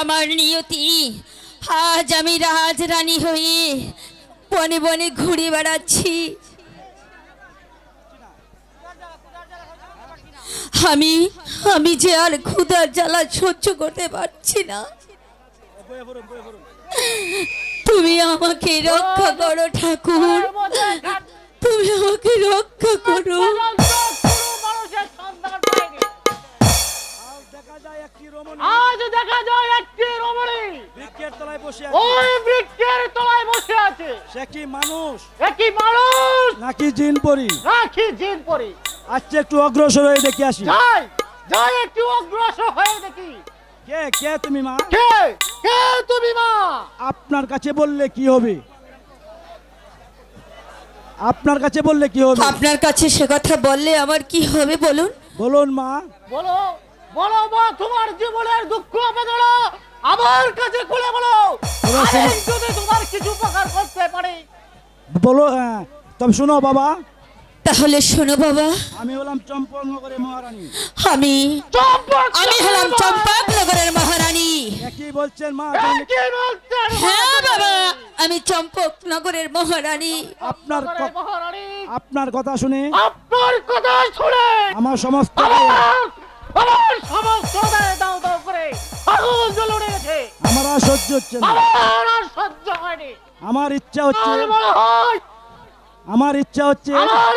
আমার নিয়তি। আজ আমি রাজরানী হয়ে বনে বনে ঘুরে বেড়াচ্ছি। আমি আমি যে আর ক্ষুধার জ্বালা সহ্য করতে পারছি না। তুমি আমাকে রক্ষা করো ঠাকুর, তুমি আমাকে রক্ষা করো। আজ দেখা যায় একটি রমণী বৃক্ষের তলায় বসে আছে। ওই বৃক্ষের তলায় বসে আছে। সে কি মানুষ? একই মানুষ নাকি জিন পরি? নাকি জিন পরি? আচ্ছা একটু অগ্রসর হয়ে দেখি আসি। যাই যাই একটু অগ্রসর হয়ে দেখি। কে কে তুমি মা? কে কে তুমি মা? আপনার কাছে বললে কি হবে? আপনার কাছে বললে কি হবে? আপনার কাছে সে কথা বললে আমার কি হবে বলুন? বলুন মা। বলো বলো মা, তোমার জীবনের দুঃখ বেদনা আমার কাছে খুলে বলো। আমি যদি তোমার কিছু উপকার করতে পারি বলো। তবে শোনো বাবা। তাহলে শোনো বাবা। আমি হলাম চম্পকনগরের মহারানী। আমি হলাম চম্পকনগরের মহারানী। কি বলছেন মা? হ্যাঁ বাবা, আমি চম্পকনগরের মহারানী। আপনার কথা শুনে আমার সমস্ত দাও দাও করে আগুন জ্বলে উঠেছে। আমার আর সহ্য হচ্ছে না। আমার ইচ্ছা হচ্ছে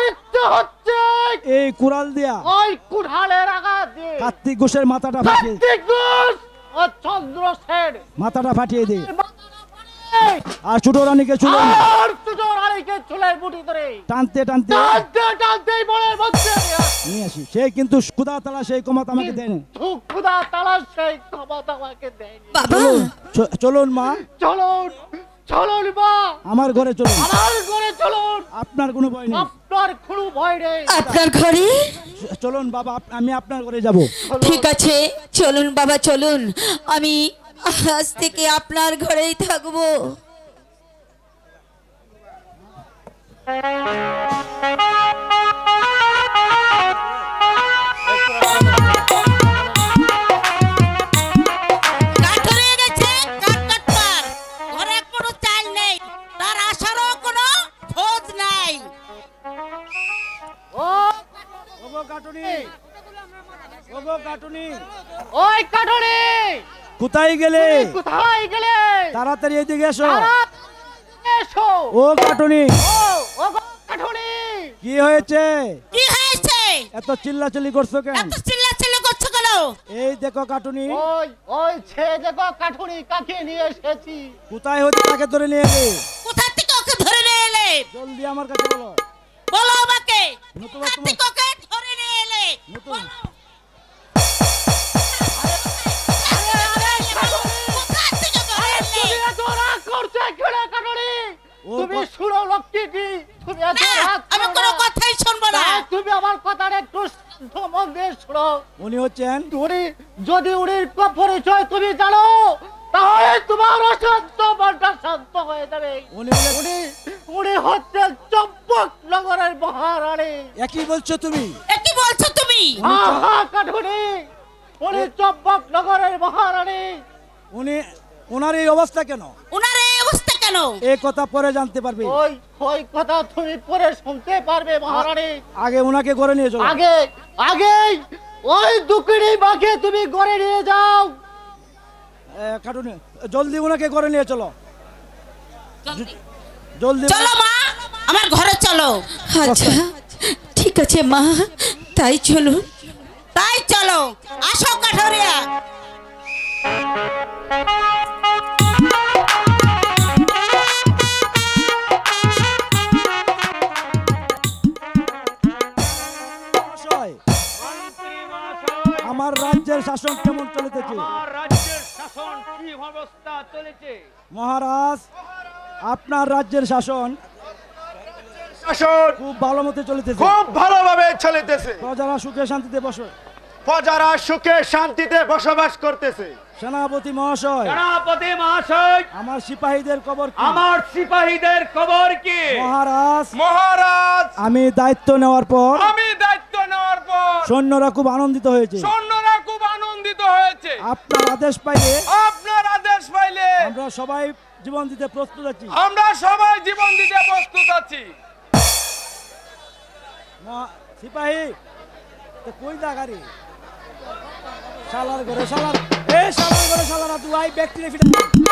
এই কুড়াল দিয়া, ওই কুড়ালের আঘাত দিয়ে কার্তিক ঘোষের মাথাটা ফাটিয়ে, কার্তিক ঘোষ ও চন্দ্রসেন মাথাটা ফাটিয়ে দে। আর ছোট রানীকে চুলের বুটি ধরে টানতে টানতে টানতেই বলের মধ্যে নিয়ে আসি। সে কিন্তু ক্ষুধা তালা সেই ক্ষমতা আমাকে দেয়নি। ক্ষুধা তালা সেই ক্ষমতা আমাকে দেয়নি। বাবা চলুন মা, চলুন চলুন মা, আমার ঘরে চলুন। আমার ঘরে চলুন। আপনার কোনো ভয় নেই। আপনার কোনো ভয় নেই। আপনার ঘরে চলুন বাবা, আমি আপনার ঘরে যাব। ঠিক আছে চলুন বাবা চলুন। আমি আজ থেকে আপনার ঘরেই থাকবো। ওই কাটুনি কোথায় গেলে? কোথায় গেলে? তাড়াতাড়ি এদিকে এসো। এসো ও কাটুনি। ও কাটুনি, কি হয়েছে? কি হয়েছে? এত চিল্লাচিল্লি করছো কেন? এত চিল্লাচিল্লি করছো কেন? এই দেখো কাটুনি। ওই ছে দেখো কাটুনি কাকে নিয়ে এসেছি। কোথায় হতে তাকে ধরে নিয়ে এলে? কোথা থেকে ওকে ধরে নিয়ে এলে? জলদি আমার কাছে বলো। বলো আমাকে। নতুবা কোথা থেকে ওকে ধরে নিয়ে এলে? নতুন তুমি শুনো লক্ষ্মীটি, তুমি আমি কোনো কথাই শুনবো না। তুমি আমার কথাটা একটু মন দিয়ে শুনো। উনি হচ্ছেন যদি উনির পরিচয় তুমি জানো তাহলে তোমার অশান্ত মনটা শান্ত হয়ে যাবে। উনি হচ্ছেন চম্পকনগরের মহারানী। একই বলছো তুমি? একই বলছো তুমি? কাঠুনি, উনি চম্পকনগরের মহারানী। ওনার এই অবস্থা কেন? ওনার এই অবস্থা কেন? এই কথা পরে জানতে পারবে। ওই কথা তুমি পরে শুনতে পারবে মহারানী। আগে ওনাকে ঘরে নিয়ে চলো। আগে ওই দুকড়ি বাঘে তুমি ঘরে নিয়ে যাও। কাটুনি জলদি ওনাকে ঘরে নিয়ে চলো। জলদি চলো মা, আমার ঘরে চলো। আচ্ছা ঠিক আছে মা, তাই চলো। তাই চলো, আসো কাঠুরিয়া। আমার রাজ্যের শাসন কেমন চলিতেছে? আমার রাজ্যের শাসন কি অবস্থা চলেছে? মহারাজ, আপনার রাজ্যের শাসন খুব ভালো মতো চলিতেছে। খুব ভালোভাবে চলিতেছে। প্রজারা সুখে শান্তিতে বসবাস করতেছে। সেনাপতি মহাশয়, আমার সিপাহীদের খবর কি? আমার সিপাহীদের খবর কি? মহারাজ, আমি দায়িত্ব নেওয়ার পর সৈন্যরা খুব আনন্দিত হয়েছে। আপনার আদেশ পাইলে আপনার আদেশ পাইলে আমরা সবাই জীবন দিতে প্রস্তুত আছি। আমরা সবাই জীবন দিতে প্রস্তুত আছি। সিপাহী তো কই জায়গারে শালার ঘরে শালার এই শালার ঘরে শালারা দুই ব্যক্তিরে ফিরে।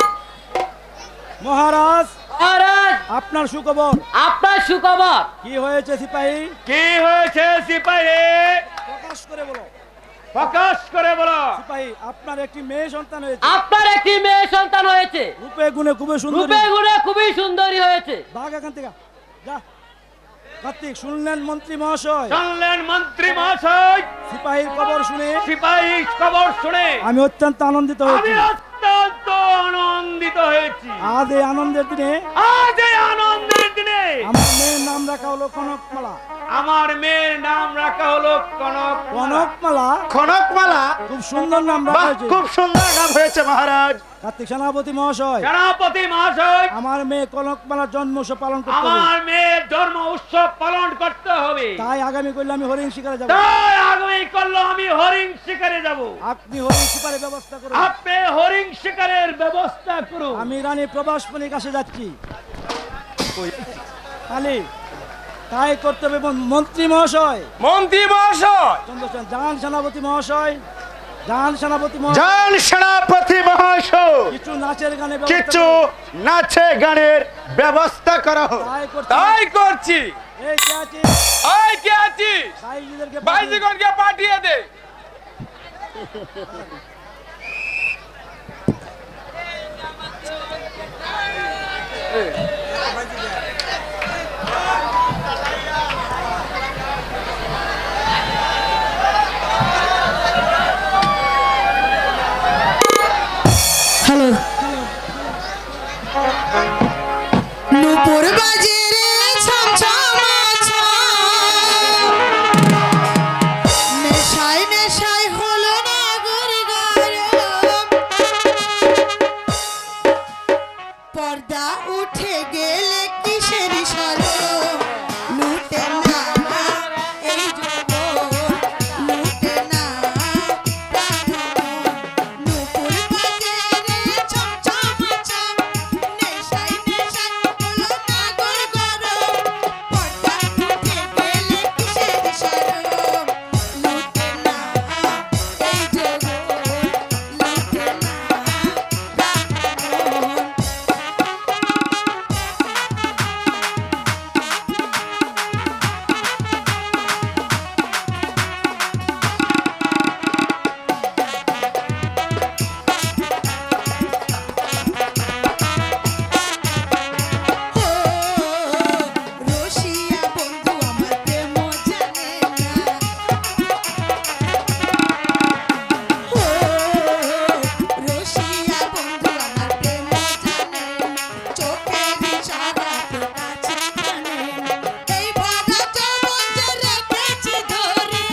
মহারাজ মহারাজ আপনার সুখবর। আপনার সুখবর। কি হয়েছে সিপাহী? কি হয়েছে সিপাহী? প্রকাশ করে বলো। প্রকাশ করে বলো। সিপাহী আপনার একটি মেয়ে সন্তান হয়েছে। আপনার একটি মেয়ে সন্তান হয়েছে। রূপে গুণে খুবই সুন্দরী। রূপে গুণে খুবই সুন্দরী হয়েছে। ভাগ এখান থেকে যা। কার্তিক শুনলেন মন্ত্রী মহাশয়? শুনলেন মন্ত্রী মহাশয়? সিপাহীর খবর শুনে সিপাহীর খবর শুনে আমি অত্যন্ত আনন্দিত হয়েছি। আমি অত্যন্ত আনন্দিত হয়েছি। আজ এই আনন্দের দিনে আজ এই আনন্দের দিনে আমার মেয়ের নাম রাখা হলো কনকমালা। আমার মেয়ের নাম রাখা হলো কনকমালা। কনকমালা খুব সুন্দর নাম রাখা হয়েছে। খুব সুন্দর নাম হয়েছে মহারাজ। কার্তিক সেনাপতি মহাশয়, সেনাপতি মহাশয়, আমার মেয়ে কনকমালার জন্ম উৎসব পালন করতে হবে। আমার মেয়ের জন্ম উৎসব পালন করতে হবে। তাই আগামী করলে আমি হরিণ শিকারে যাব। তাই আগামী করলে আমি হরিণ শিকারে যাব। আপনি হরিণ শিকারের ব্যবস্থা করুন। আপনি হরিণ শিকারের ব্যবস্থা করুন। আমি রানী প্রভাসমণির কাছে যাচ্ছি। খালি তাই করতে হবে। মন্ত্রী মহাশয়, মন্ত্রী মহাশয়, চন্দ্রসেন জান সেনাপতি মহাশয়, জান সেনাপতি মহাশয়, জান সেনাপতি মহাশয়, কিছু নাচের গানে কিছু নাচে গানের ব্যবস্থা করা হোক। তাই করছি। এই কে আছিস? ওই কে আছিস? বাইজিগণকে পাঠিয়ে দে। হ্যালো নূপুর বাজে রে ছমছমা নেশায় নেশায় হলো না গরগরম পর্দা উঠে গেলে কিসের শরম লুটে না এই যৌবন লুটে না নূপুর বাজে রে ছমছমা ছম নেশায় নেশায় হলো না গরগরম পর্দা উঠে গেলে কিসের শরম লুটে না এই যৌবন লুটে না রসিয়া বন্ধু আমার প্রেম জানে না রসিয়া বন্ধু আমার প্রেম জানে না চোখের ইশারাতে কাছে টানে না এই ভরা যৌবন যে রেখেছি ধরে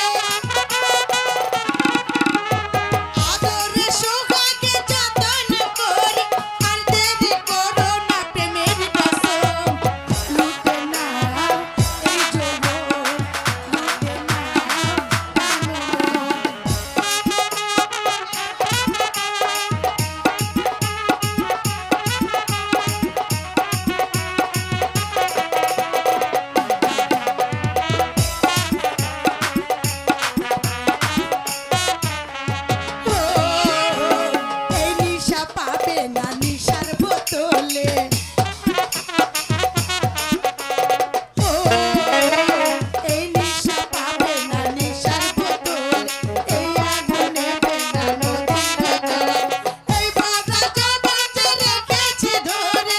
আদরে সোহাগে যতন করি আর দেরি করো না প্রেমের কসম লুটে না এই যৌবন লুটে না এই নিশা পাবে না নিশার বোতলে এই নিশা পাবে না নিশার বোতলে এই আগুনে বেনা নদীর জলে এই বাধা যৌবন যে রেখেছি ধরে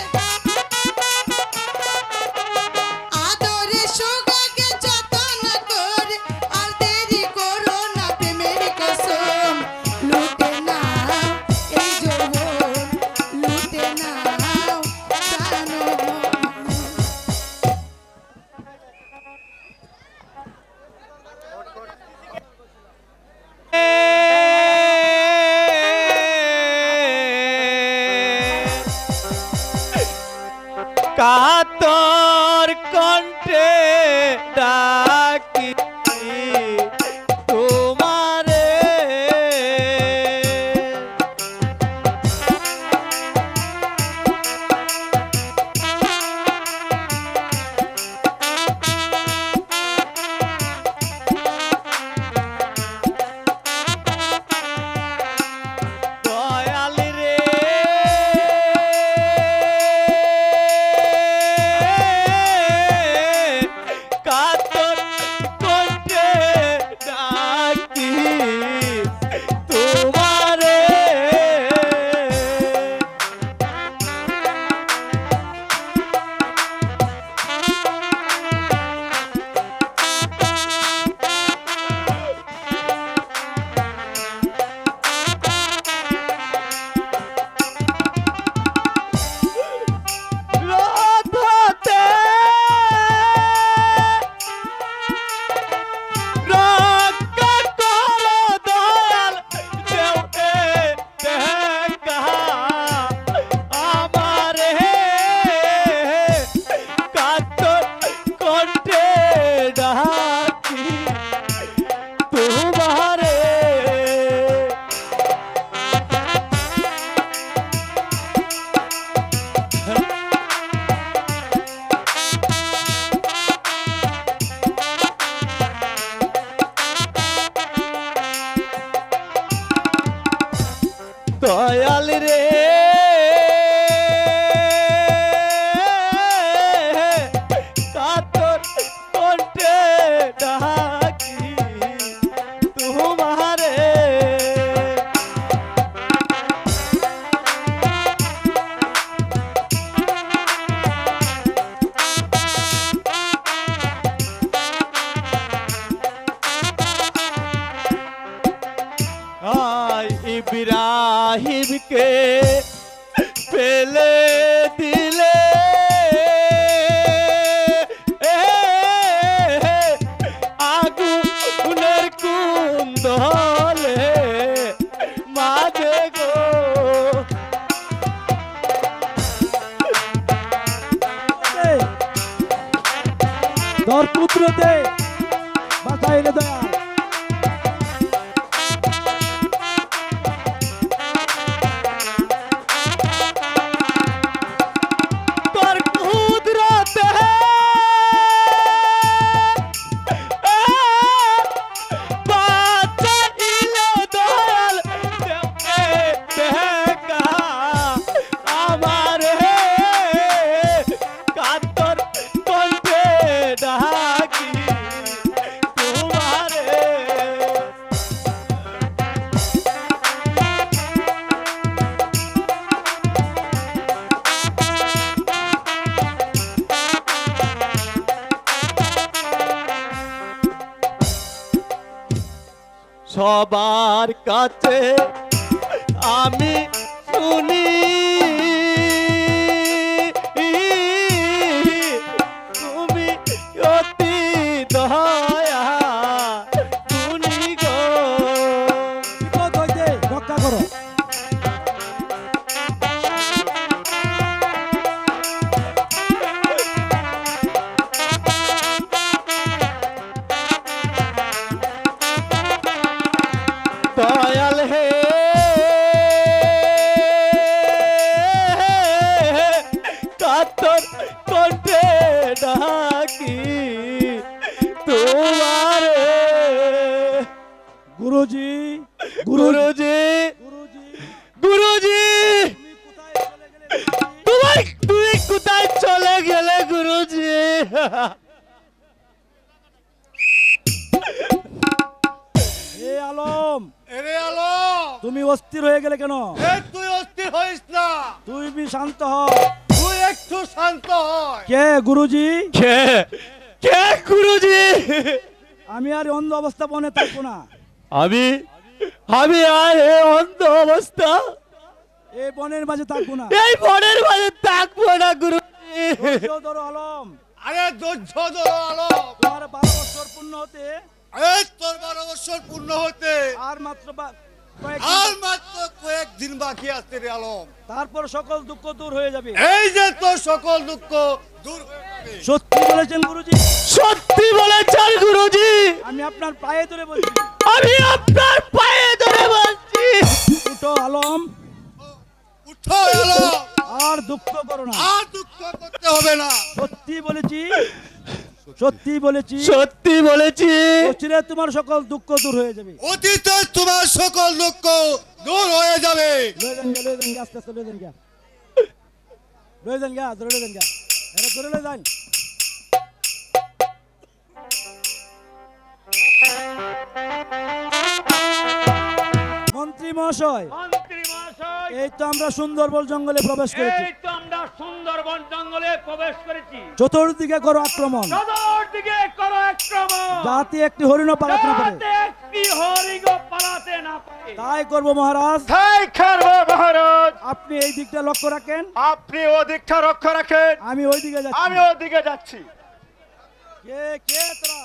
আদরে সোহাগে যতন করে আর দেরি করো না প্রেমের কসম লুটে না এই যৌবন লুটে না জানো কাতর কণ্ঠে ডাকি তোমারে তোর পুত্রতে বাঁচাইলে দয়া তোর কুদরতে বাঁচাইলে দয়াল দেখা আমার কাতর কণ্ঠে ডাকি তোমারে। সবার কাছে আমি শুনি তুমি অতি দয়া তুমি গো। বিপদ হইতে রক্ষা করো। দয়াল হে কাতর কণ্ঠে ডাকি তোমারে। গুরুজি গুরুজি গুরুজি গুরুজি তুমি কোথায় চলে গেলে? তুমি কোথায় চলে গেলে গুরুজি? এ আলম এরে আলো তুমি অস্থির হয়ে গেলে কেন? এই তুই অস্থির হইস না, তুই বি শান্ত হ। তুই একটু শান্ত হয়। কে গুরুজি? কে কে গুরুজি? আমি আর অন্ধ অবস্থা বনে থাকবো না। আমি আমি আর এই অন্ধ অবস্থা এই বনের মাঝে থাকবো না। এই বনের মাঝে থাকবো না গুরুজি। ধৈর্য ধরো আলম। আরে ধৈর্য ধরো আলো। তোমার 12 বছর পূর্ণ হতে এই তোর 12 বছর পূর্ণ হতে আর মাত্র আর মাত্র কয়েকদিন বাকি আছে রে আলম। তারপর সকল দুঃখ দূর হয়ে যাবে। এই যে তোর সকল দুঃখ দূর হয়ে যাবে। সত্যি বলেছেন গুরুজি। সত্যি বলেছেন গুরুজি। আমি আপনার পায়ে ধরে বলছি, আমি আপনার পায়ে ধরে বলছি, উঠো আলম, উঠো আলো, আর দুঃখ করো না। আর দুঃখ করতে হবে না। সত্যি বলেছি, সত্যি বলেছি, সত্যি বলেছি। অচিরে তোমার সকল দুঃখ দূর হয়ে যাবে। অতীতে তোমার সকল দুঃখ দূর হয়ে যাবে। লয়ে যান গা, আস্তে আস্তে লয়ে যান গা, লয়ে যান গা, ধরে লয়ে যান গা, এরা ধরে লয়ে যান। মন্ত্রী মহাশয়, মন্ত্রী মহাশয়, এই তো আমরা সুন্দরবন জঙ্গলে প্রবেশ করেছি। এই তো আমরা সুন্দরবন জঙ্গলে প্রবেশ করেছি। চতুর্দিকে করো আক্রমণ, চতুর্দিকে করো আক্রমণ, যাতে একটি হরিণও পালাতে না পারে। যাতে একটি হরিণও পালাতে না পারে। তাই করব মহারাজ। তাই করবো মহারাজ। আপনি এই দিকটা লক্ষ্য রাখেন, আপনি ওদিকটা রক্ষা রাখেন, আমি ওই দিকে যাচ্ছি। আমি ওদিকে যাচ্ছি। কে কে তোরা?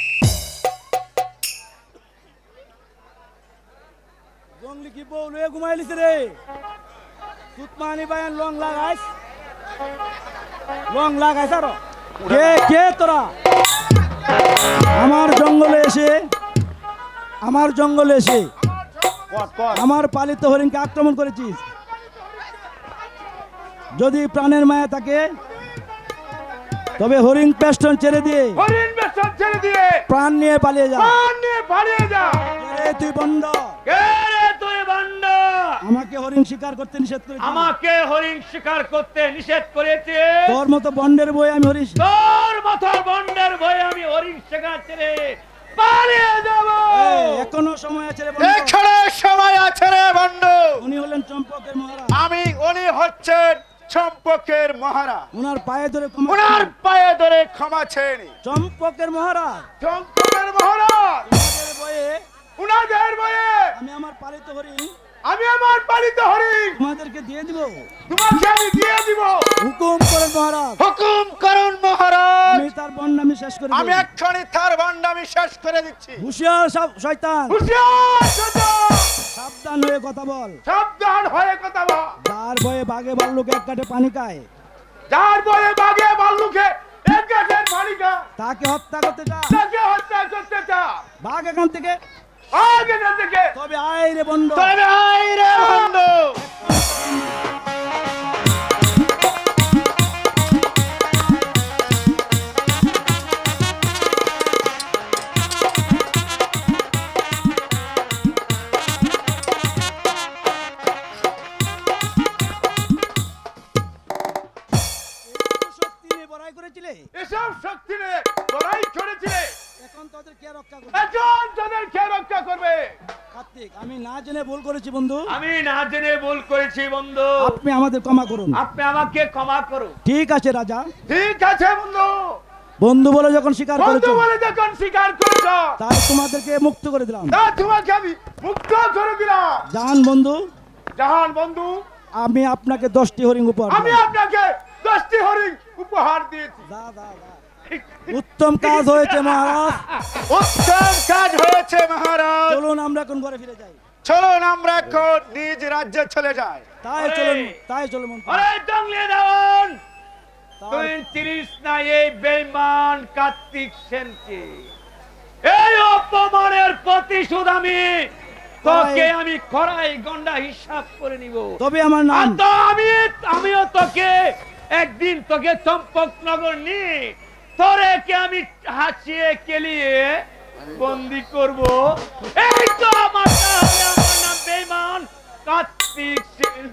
জঙ্গলি কি বউ লয়ে ঘুমাইলিস রে? তুতমানি বায়ান লং লাগাইস, লং লাগাইস আর কে কে তোরা? আমার জঙ্গলে এসে আমার পালিত হরিণকে আক্রমণ করেছিস। যদি প্রাণের মায়া থাকে তবে হরিণ পেস্টন ছেড়ে দিয়ে হরিণ বেশন ছেড়ে দিয়ে প্রাণ নিয়ে পালিয়ে যা। প্রাণ নিয়ে পালিয়ে যা। কে রে তুই বন্ড? কে রে তুই বান্ড? আমাকে হরিণ শিকার করতে নিষেধ করেছিস। আমাকে হরিণ শিকার করতে নিষেধ করেছে। তোর মতো বন্ডের বই আমি হরিণ তোর মতো বন্ডের ভয়ে আমি হরিণ শিকার ছেড়ে পালিয়ে যাব। এখনো সময় আছে রে বন্ড। এখানে সময় আছে রে বন্ধু। উনি হলেন চম্পকের মহারাজ। উনি হচ্ছেন চম্পকের মহারাজ। ওনার পায়ে ধরে ক্ষমা ওনার চাই। পায়ে ধরে ক্ষমা চেয়ে নি। চম্পকের মহারাজ, চম্পকের মহারাজ তোমাদের বয়ে উনাদের বয়ে আমি আমার পালিত হরিণ আমি আমার পালিত হরিণ তোমাদেরকে দিয়ে দিব। তোমাকে আমি দিয়ে দিব। হুকুম করেন মহারাজ। হুকুম করুন মহারাজ। আমি তার বন্ডামি শেষ করে আমি দেব। এক্ষুনি তার ভণ্ডামি শেষ করে দিচ্ছি। হুঁশিয়ার শয়তান, হুঁশিয়ার শয়তান, সাবধান হয়ে কথা বল। সাবধান হয়ে কথা বল। যার ভয়ে বাঘে ভাল্লুক এক কাটে পানি খায়, যার বয়ে বাগে ভাল্লুকে এক গাছের পানি খা, কাকে হত্যা করতে চা? তাকে হত্যা করতে চা। ভাগ এখান থেকে। ভাগ এখান থেকে। তবে আয় রে বন্ধ। তবে আয় রে বন্ধু। এসব শক্তি নিয়ে লড়াই করেছিলে। এখন তোদের কে রক্ষা করবে? এখন তোদের কে রক্ষা করবে? কার্তিক, আমি না জেনে ভুল করেছি বন্ধু। আমি না জেনে ভুল করেছি বন্ধু। আপনি আমাদের ক্ষমা করুন। আপনি আমাকে ক্ষমা করুন। ঠিক আছে রাজা। ঠিক আছে বন্ধু। বন্ধু বলে যখন স্বীকার বন্ধু করেছো, বলে যখন স্বীকার করেছো, তাই তোমাদেরকে মুক্ত করে দিলাম। তা তোমাকে আমি মুক্ত করে দিলাম। জান বন্ধু, জাহান বন্ধু, আমি আপনাকে 10টি হরিণ উপহার আমি দিলাম। আপনাকে 10টি হরিণ উপহার দিয়েছি। দা, দা, দা। উত্তম কাজ হয়েছে মহারাজ। উত্তম কাজ হয়েছে মহারাজ। চলুন আমরা এখন ঘরে ফিরে যাই। চলুন আমরা এখন নিজ রাজ্যে চলে যাই। তাই চলুন মন্ত্রী। আরে জঙ্গলে দাওন তার- তুই 30 না এই বেঈমান কার্তিক সেনকে এই অপমানের প্রতিশোধ তোকে আমি খরাই গন্ডা হিসাব করে নিব। তবে আমার নাম আর তো আমিও তোকে একদিন তোকে চম্পকনগর নিয়ে তোরেকে আমি হাসিয়ে কেলিয়ে বন্দি করব। এই তো আমার তাহলে আমার নাম বেঈমান কার্তিক সেন।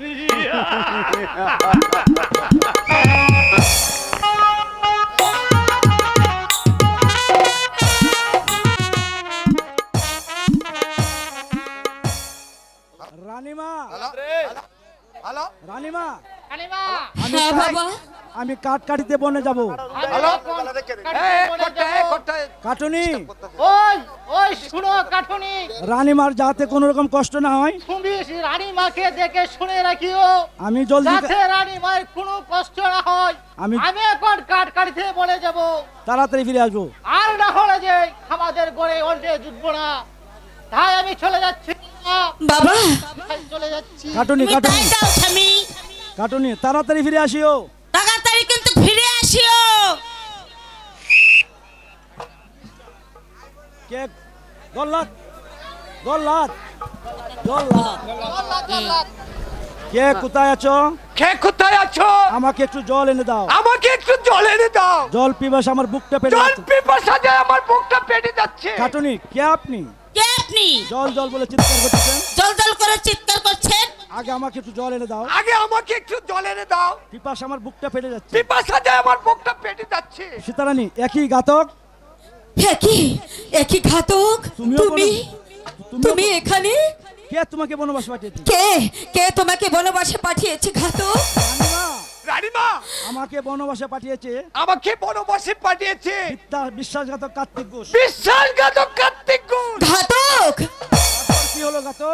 রানীমা, হ্যালো রানীমা, হ্যাঁ বাবা, আমি কাঠ কাটিতে বনে যাব। হ্যালো কাটুনি, ওই ওই শুনো কাঠুনি, রানীমার যাতে কোনো রকম কষ্ট না হয়, তুমি রানীমাকে দেখে শুনে রাখিও আমি জলদি যাতে রানীমার কোনো কষ্ট না হয়। আমি এখন কাঠ কাটতে বলে যাব, তাড়াতাড়ি ফিরে আসবো। আর না হলে যে আমাদের গড়ে অল্টে জুটবো না, তাই আমি চলে যাচ্ছি। বাবা চলে যাচ্ছি। কাটুনি, তুমি কাটুনি, তাই দাও স্বামী, কাটুনি, তাড়াতাড়ি ফিরে আসিও। তাড়াতাড়ি কিন্তু ফিরে আসিও। কে? দল্লাত, দল্লাত, দল্লাত। কে কোথায় আছো? কে কোথায় আছো? আমাকে একটু জল এনে দাও। আমাকে একটু জল এনে দাও। জল পিপাসা আমার বুকটা পেটে জল যাচ্ছে। পিপাসা যায় আমার বুকটা পেটে যাচ্ছে। কাটুনি, কে আপনি? কে আপনি? জল জল বলে চিৎকার করতেছেন। জল জল করে চিৎকার করছেন। আগে আমাকে একটু জল এনে দাও। আগে আমাকে একটু জল এনে দাও। পিপাসা আমার বুকটা ফেটে যাচ্ছে। পিপাসা যায় আমার বুকটা পেটে যাচ্ছে। সীতারানী, একই ঘাতক। একই ঘাতক। তুমি তুমি এখানে? কে তোমাকে বনবাস পাঠিয়েছে? কে তোমাকে বনবাসে পাঠিয়েছে ঘাতক? রানীমা রানীমা আমাকে বনবাসে পাঠিয়েছে। আমাকে বনবাসে পাঠিয়েছে বিশ্বাসঘাতক কার্তিক ঘোষ। বিশ্বাসঘাতক কার্তিক ঘোষ। ঘাতক? তারপর কি হলো ঘাতক?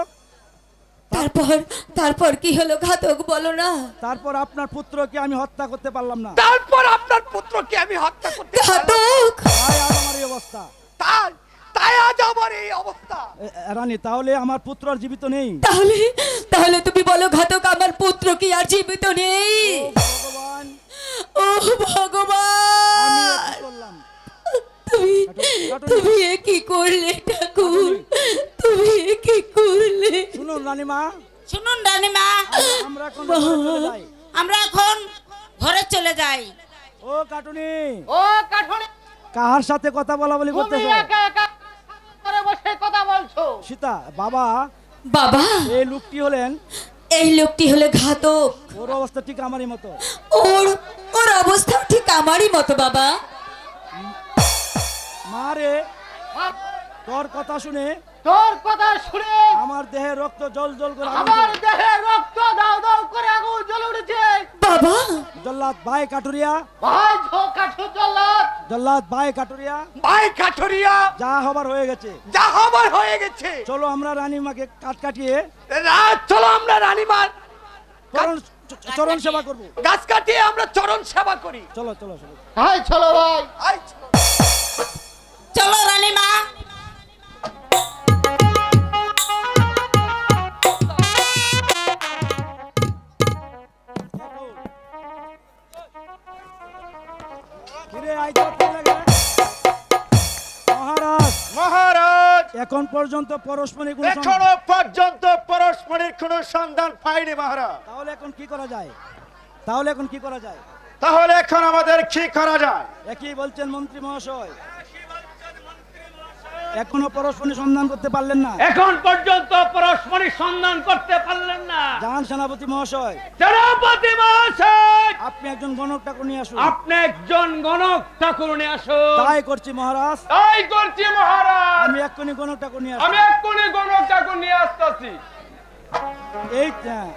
তারপর কি হলো ঘাতক, বলো না। তারপর আপনার পুত্রকে আমি হত্যা করতে পারলাম না। তারপর আপনার পুত্রকে আমি হত্যা করতে ঘাতক? তাই আজ আমার এই অবস্থা। তাই আজ আমার এই অবস্থা। রানী, তাহলে আমার পুত্র আর জীবিত নেই? তাহলে তুমি বলো ঘাতক, আমার পুত্র কি আর জীবিত নেই? ভগবান, ও আমি ভগবান, কি করলাম? তুমি এ কি করলে ঠাকুর? তুমি এ কি করলে? শুনুন রানীমা, শুনুন রানীমা, আমরা এখন ঘরে চলে যাই। আমরা এখন ঘরে চলে যাই। ও কাটুনি, ও কাঠুনি, কাহার সাথে কথা বলা বলি তুমি করতেছো? একা একা করে বসে কথা বলছো। সীতা, বাবা, বাবা, এই লোকটি হলেন, এই লোকটি হলো ঘাতক। ওর অবস্থা ঠিক আমারই মতো। ওর অবস্থা ঠিক আমারই মতো বাবা। মারে, তোর কথা শুনে আমার দেহে রক্ত জল জল করে আমার দেহে রক্ত দাও দাও করে আগুন জ্বলে উঠেছে। বাবা, জল্লাদ ভাই কাটুরিয়া, ভাই ঝোকাঠু জল্লাদ, জল্লাদ ভাই কাটুরিয়া, ভাই কাঠুরিয়া, যা হবার হয়ে গেছে। যা হবার হয়ে গেছে। চলো আমরা রানীমাকে কাটিয়ে চলো আমরা রানীমার চরণ সেবা করব। গাছ কাটিয়ে আমরা চরণ সেবা করি। চলো চলো চলো ভাই চলো ভাই, আই চলো রানীমা। কিরে আইতো লাগে মহারাজ এখন পর্যন্ত পরস্পরের কোনো এখনো পর্যন্ত পরস্পরের কোনো সন্ধান পাইনি মহারাজ। তাহলে এখন কি করা যায়? তাহলে এখন আমাদের কি করা যায়? একই বলছেন মন্ত্রী মহাশয়, এখনো পরস্পরের সন্ধান করতে পারলেন না। এখন পর্যন্ত পরস্পরের সন্ধান করতে পারলেন না। জান সেনাপতি মহাশয়, সেনাপতি মহাশয়, আপনি একজন গণক ঠাকুর নিয়ে আসুন। আপনি একজন গণক ঠাকুর নিয়ে আসুন। তাই করছি মহারাজ, তাই করছি মহারাজ। আমি এক্ষুনি গণক ঠাকুর নিয়ে আমি আসছি। এক্ষুনি গণক ঠাকুর নিয়ে আসতেছি। এই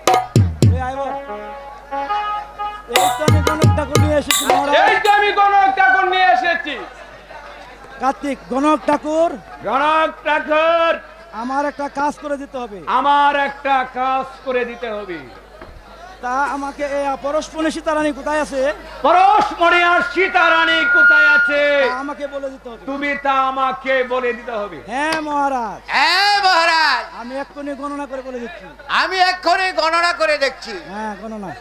তো আমি গণক ঠাকুর নিয়ে এসেছি মহারাজ। এই তো আমি গণক ঠাকুর নিয়ে এসেছি। কার্তিক, গণক ঠাকুর, গণক ঠাকুর, আমার একটা কাজ করে দিতে হবে। আমার একটা কাজ করে দিতে হবে। তা আমাকে এই পরস্পরের সীতারানী কোথায় আছে পরস্পরে আর সীতারানী কোথায় আছে তা আমাকে বলে দিতে হবে। তুমি তা আমাকে বলে দিতে হবে। হ্যাঁ মহারাজ, হ্যাঁ মহারাজ, আমি এক্ষুনি গণনা করে বলে দিচ্ছি। আমি এক্ষুনি গণনা করে দেখছি। হ্যাঁ, গণনা।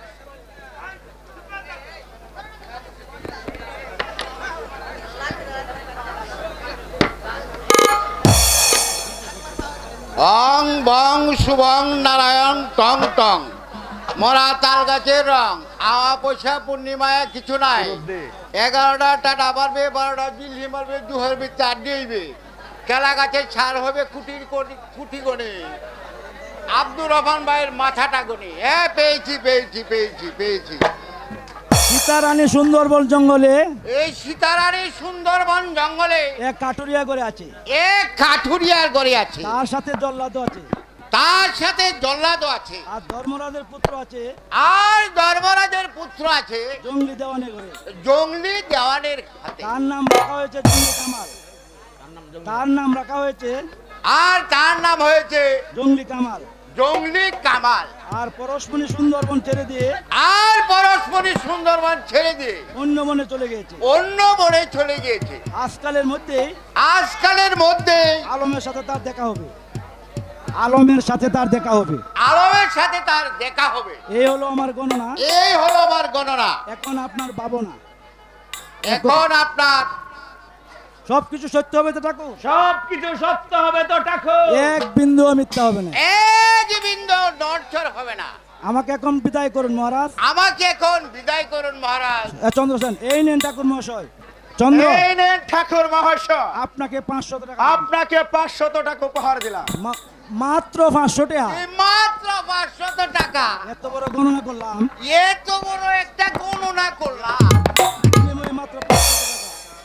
অং বং শুভং নারায়ণ টং টং, মরা তাল গাছের রং, আওয়া পয়সা পূর্ণিমায় কিছু নাই। 11টা টাটা মারবে, 12টা জিলহি মারবে, দুহের ভিতরে আড্ডি হইবে, কেলা গাছের ছাড় হবে কুটি গনে, আব্দুর রহমান ভাইয়ের মাথাটা গনে। হ্যাঁ, পেয়েছি পেয়েছি পেয়েছি পেয়েছি। সীতারানী সুন্দরবন জঙ্গলে, এই সীতারানী সুন্দরবন জঙ্গলে এক কাঠুরিয়া করে আছে, এক কাঠুরিয়ার গড়ে আছে, তার সাথে জল্লাদ আছে, তার সাথে জল্লাদ আছে, আর ধর্মরাজের পুত্র আছে, আর ধর্মরাজের পুত্র আছে জঙ্গলি দেওয়ানে করে। জঙ্গলি দেওয়ানের হাতে। তার নাম রাখা হয়েছে জঙ্গলি কামাল। তার নাম রাখা হয়েছে আর তার নাম হয়েছে জঙ্গলি কামাল। জঙ্গলি কামাল। আর পরস্পরী সুন্দরবন ছেড়ে দিয়ে আর পরস্পরই সুন্দরবন ছেড়ে দিয়ে অন্য বনে চলে গিয়েছে। অন্য বনে চলে গিয়েছে। আজকালের মধ্যে আজকালের মধ্যে আলমের সাথে তার দেখা হবে, আলমের সাথে তার দেখা হবে, আলমের সাথে তার দেখা হবে। এই হলো আমার গণনা। এই হলো আমার গণনা। এখন আপনার ভাবনা, এখন আপনার সবকিছু সত্য হবে তো ঠাকুর? সবকিছু সত্য হবে তো ঠাকুর? এক বিন্দু মিথ্যা হবে না। এক বিন্দু নড়চড় হবে না। আমাকে এখন বিদায় করুন মহারাজ। আমাকে এখন বিদায় করুন মহারাজ। চন্দ্রসেন, এই নেন ঠাকুর মহাশয়। চন্দ্র, এই নেন ঠাকুর মহাশয়, আপনাকে 500 টাকা। আপনাকে 500 টাকা উপহার দিলাম। মাত্র 500 টাকা? এই মাত্র 500 টাকা। এত বড় গণনা করলাম, এত বড় একটা গণনা করলাম। বিনিময়ে মাত্র 500 টাকা।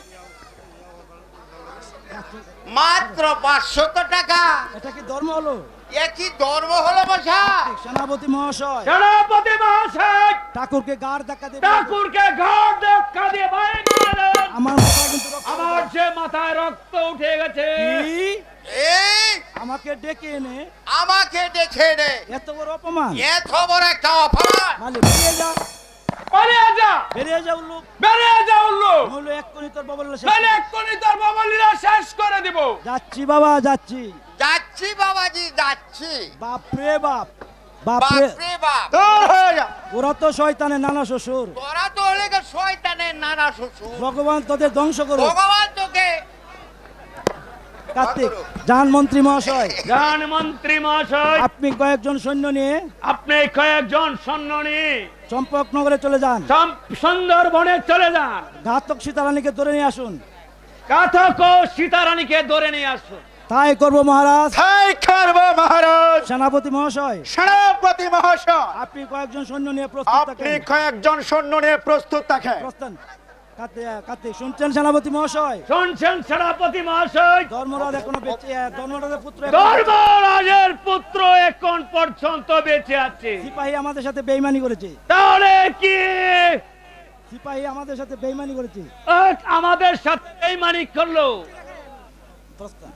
মাত্র 500 টাকা। এটা কি ধর্ম হলো? একই ধর্ম হলো বসা। সেনাপতি মহাশয়, সেনাপতি মহাশয়, ঠাকুরকে গাড় ধাক্কা দিয়ে ঠাকুরকে ঘাট ধাক্কা দিয়ে বাইরে মারলেন। আমার মাথায় কিন্তু রক্ত আমার যে মাথায় রক্ত উঠে গেছে। কি? এই আমাকে ডেকে এনে আমাকে দেখে নে, এত বড় অপমান! এত বড় একটা অপমান। মালিক, বেরিয়ে যা, পালিয়ে যা, বেরিয়ে যা উল্লুক। বেরিয়ে যা উল্লু। নইলে এক্ষুনি তোর বাবা লীলা শেষ তাহলে করে- এক্ষুনি তোর বাবা লীলা শেষ করে দিব। যাচ্ছি বাবা, যাচ্ছি। যাচ্ছি বাবাজি, যাচ্ছি। বাপরে বাপ, বাপরে, বাপরে বাপ, দূর হয়ে যা। ওরা তো শয়তানের নানা শ্বশুর। তোরা তো হলে গে শয়তানের নানা শ্বশুর। ভগবান তোদের ধ্বংস করুক। ভগবান তোকে কার্তিক, যান মন্ত্রী মহাশয়, জান মন্ত্রী মহাশয়, আপনি কয়েকজন সৈন্য নিয়ে আপনি কয়েকজন সৈন্য নিয়ে চম্পকনগরে চলে যান। সুন্দরবনে চলে যান। ঘাতক সীতারানীকে ধরে নিয়ে আসুন। কাথক ও সীতারানীকে ধরে নিয়ে আসুন। তাই করবো মহারাজ। তাই করব মহারাজ। সেনাপতি মহাশয়, সেনাপতি মহাশয়, আপনি কয়েকজন সৈন্য নিয়ে প্রস্তুত আপনি থাকেন। কয়েকজন সৈন্য নিয়ে প্রস্তুত থাকেন। প্রস্থান। কার্তিক, শুনছেন সেনাপতি মহাশয়? শুনছেন সেনাপতি মহাশয়? ধর্মরাজ এখনো বেঁচে, ধর্মরাজের পুত্র এখনো- ধর্মরাজের পুত্র এখন পর্যন্ত বেঁচে আছে। সিপাহী আমাদের সাথে বেইমানি করেছে। তাহলে কি সিপাহী আমাদের সাথে বেইমানি করেছে। আমাদের সাথে বেইমানি করলো? প্রস্থান।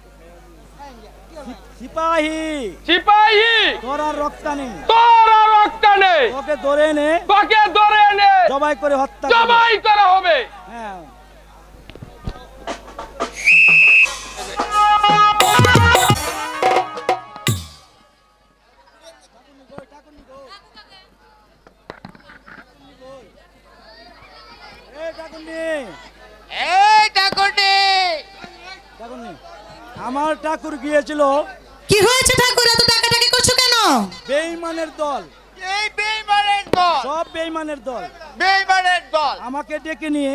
সিপাহী, সিপাহী, তোর আর রক্তানি, তোর আর রক্ষা নেই। তোকে ধরে এনে তোকে ধরে এনে জবাই করে হত্যা করবে। জবাই করা হবে। হ্যাঁ। এই ঠাকুরনি, এই ঠাকুরনি, ঠাকুরনি, আমার ঠাকুর গিয়েছিল। কি হয়েছে ঠাকুর, এত ডাকাডাকি করছো কেন? বেঈমানের দল, এই বেঈমানের দল, সব বেঈমানের দল বেঈমানের দল আমাকে ডেকে নিয়ে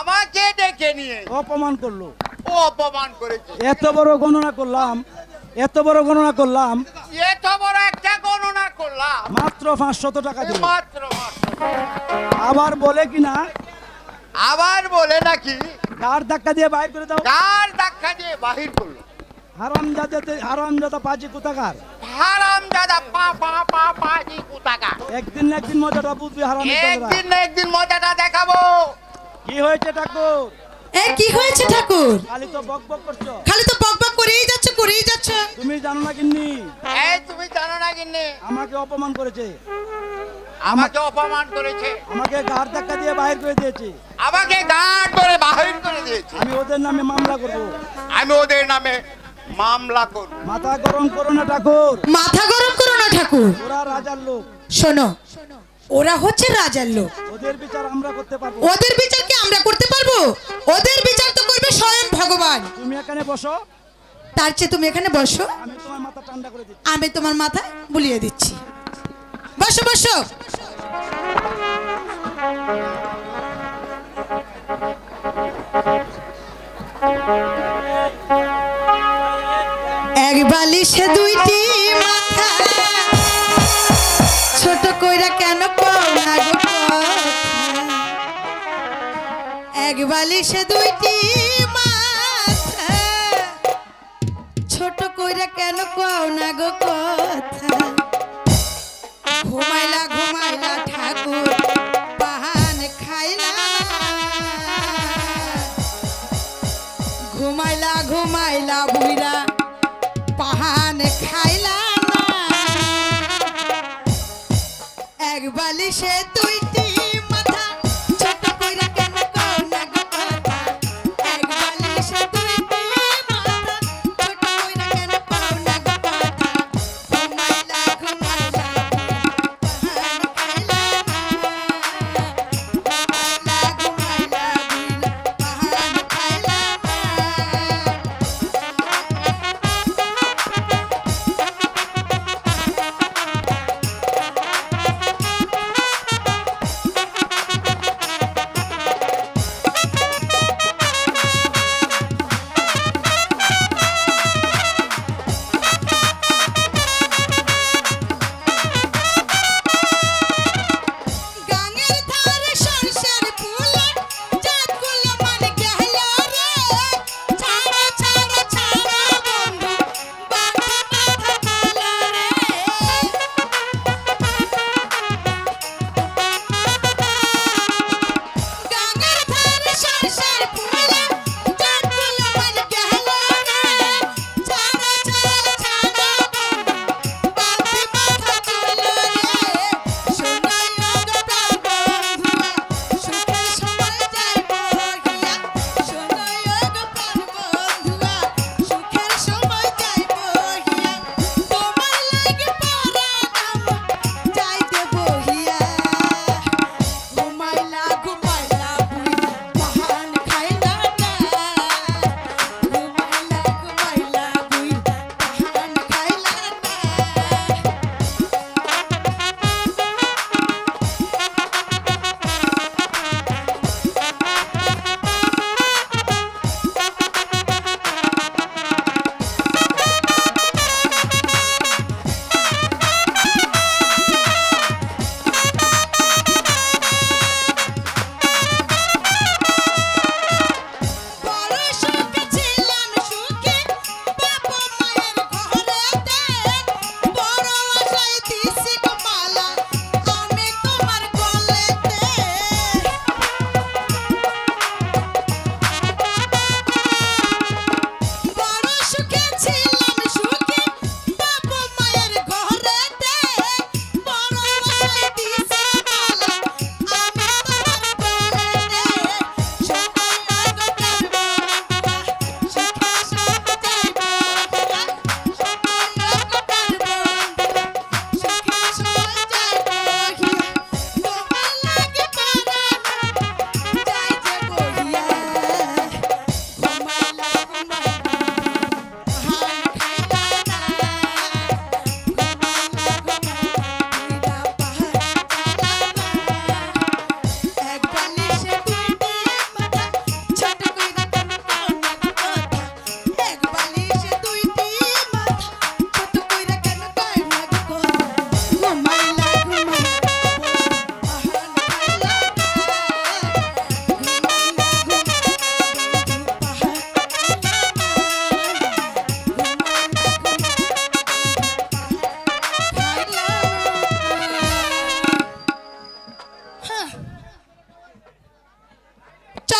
অপমান করলো। ও অপমান করেছে। এত বড় গণনা করলাম, এত বড় গণনা করলাম, এত বড় একটা গণনা করলাম, মাত্র 500 টাকা দিল। মাত্র আবার বলে কিনা, আবার বলে নাকি কার ধাক্কা দিয়ে বাইর করে দাও। কার ধাক্কা দিয়ে বাহির করলো? হারামজাদা পাজি কোথাকার। হারামজাদা পা পা পা পাজি কোথাকার। একদিন না একদিন মজাটা বুঝবি হারামজাদা। একদিন না একদিন মজাটা দেখাবো। কি হয়েছে ঠাকুর? এ কি হয়েছে ঠাকুর? খালি তো বক বক করছো। খালি তো বকবক করেই যাচ্ছ, করেই যাচ্ছ। তুমি জানো না কিন্নি, এই তুমি জানো না কিন্নি আমাকে অপমান করেছে, আমাকে অপমান করেছে, আমাকে গাড় ধাক্কা দিয়ে বাইর করে দিয়েছে। আমাকে গাড় করে বাহির করে দিয়েছে। আমি ওদের নামে মামলা করব। আমি ওদের নামে মামলা করব। মাথা গরম করো না ঠাকুর, মাথা গরম করো না ঠাকুর। ওরা রাজার লোক। শোনো, ওরা হচ্ছে রাজার লোক, ওদের বিচার আমরা করতে পারবো। ওদের বিচার কি আমরা করতে পারবো? ওদের বিচার তো করবে স্বয়ং ভগবান। তুমি এখানে বসো, তার চেয়ে তুমি এখানে বসো, আমি তোমার মাথা ঠান্ডা করে দিচ্ছি। আমি তোমার মাথা বুলিয়ে দিচ্ছি। বসো বসো। এক বালিশে দুইটি মাথা, ছোট কইরা কেন কও না গো কথা? এক বালিশে দুইটি মাথা, ছোট কইরা কেন কও না গো কথা? ঘুমাইলা ঘুমাইলা ঠাকুর পাহান খাইলা, ঘুমাইলা ঘুমাইলা বুইরা পাহান খাইলা না। এক বালিশে দুইটি মাথা, ছোট কইরা কেন কও না গো কথা? এক বালিশে দুইটি মাথা, ছোট কইরা কেন কও না গো কথা? ঘুমাইলা ঘুমাইলা পাহান খাইলা না, ঘুমাইলা ঘুমাইলা পাহান খাইলা না।